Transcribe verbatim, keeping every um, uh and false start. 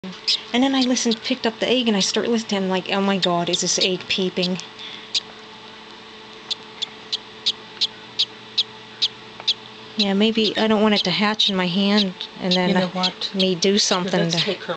And then I listened, picked up the egg, and I start listening to him like, oh my god, is this egg peeping? Yeah, maybe I don't want it to hatch in my hand and then you know what? me do something Let's to... take her